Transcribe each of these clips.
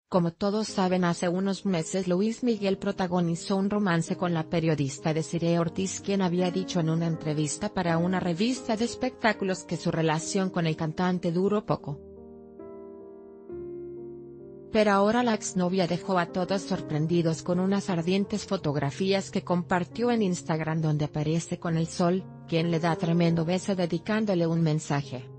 Como todos saben, hace unos meses Luis Miguel protagonizó un romance con la periodista Desiree Ortiz, quien había dicho en una entrevista para una revista de espectáculos que su relación con el cantante duró poco. Pero ahora la exnovia dejó a todos sorprendidos con unas ardientes fotografías que compartió en Instagram, donde aparece con el sol, quien le da tremendo beso dedicándole un mensaje.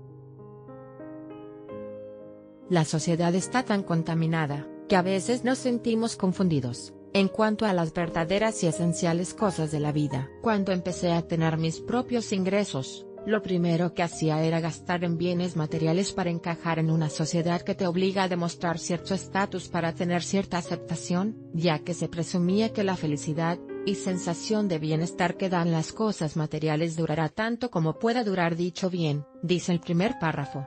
La sociedad está tan contaminada, que a veces nos sentimos confundidos, en cuanto a las verdaderas y esenciales cosas de la vida. Cuando empecé a tener mis propios ingresos, lo primero que hacía era gastar en bienes materiales para encajar en una sociedad que te obliga a demostrar cierto estatus para tener cierta aceptación, ya que se presumía que la felicidad y sensación de bienestar que dan las cosas materiales durará tanto como pueda durar dicho bien, dice el primer párrafo.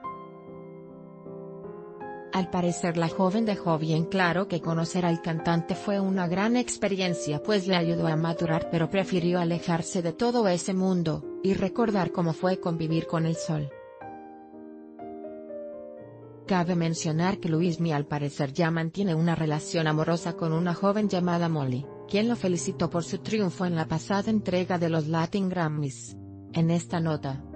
Al parecer la joven dejó bien claro que conocer al cantante fue una gran experiencia, pues le ayudó a madurar, pero prefirió alejarse de todo ese mundo, y recordar cómo fue convivir con el sol. Cabe mencionar que Luismi al parecer ya mantiene una relación amorosa con una joven llamada Molly, quien lo felicitó por su triunfo en la pasada entrega de los Latin Grammys. En esta nota,